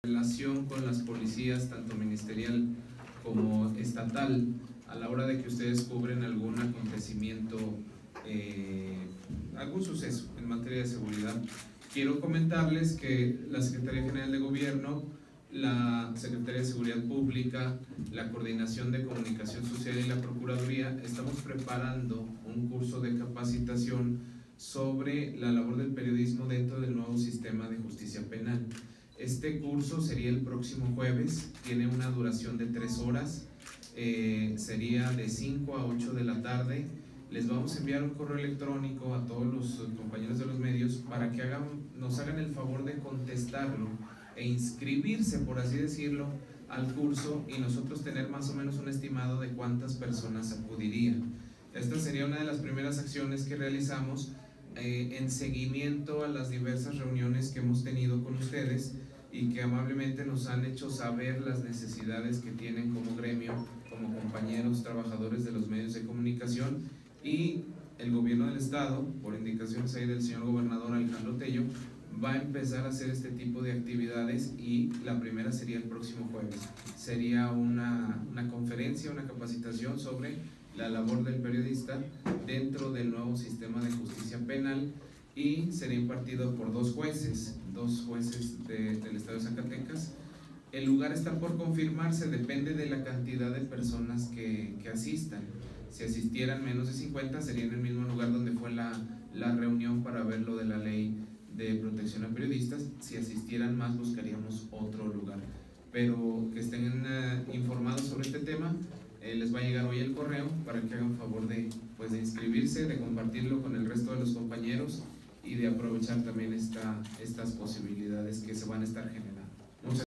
Relación con las policías, tanto ministerial como estatal, a la hora de que ustedes cubren algún acontecimiento, algún suceso en materia de seguridad. Quiero comentarles que la Secretaría General de Gobierno, la Secretaría de Seguridad Pública, la Coordinación de Comunicación Social y la Procuraduría estamos preparando un curso de capacitación sobre la labor del periodismo dentro del nuevo sistema de justicia penal. Este curso sería el próximo jueves, tiene una duración de 3 horas, sería de 5 a 8 de la tarde. Les vamos a enviar un correo electrónico a todos los compañeros de los medios para que nos hagan el favor de contestarlo e inscribirse, por así decirlo, al curso, y nosotros tener más o menos un estimado de cuántas personas acudirían. Esta sería una de las primeras acciones que realizamos en seguimiento a las diversas reuniones que hemos tenido con ustedes y que amablemente nos han hecho saber las necesidades que tienen como gremio, como compañeros trabajadores de los medios de comunicación, y el gobierno del estado, por indicaciones ahí del señor gobernador Alejandro Tello, va a empezar a hacer este tipo de actividades, y la primera sería el próximo jueves. Sería una conferencia, una capacitación sobre la labor del periodista dentro del nuevo sistema de justicia penal, y sería impartido por dos jueces del estado de Zacatecas. El lugar está por confirmarse, depende de la cantidad de personas que asistan. Si asistieran menos de 50, sería en el mismo lugar donde fue la reunión para ver lo de la ley de protección a periodistas. Si asistieran más, buscaríamos otro lugar, pero que estén informados sobre este tema. Les va a llegar hoy el correo para que hagan favor de inscribirse, de compartirlo con el resto de los compañeros y de aprovechar también estas posibilidades que se van a estar generando.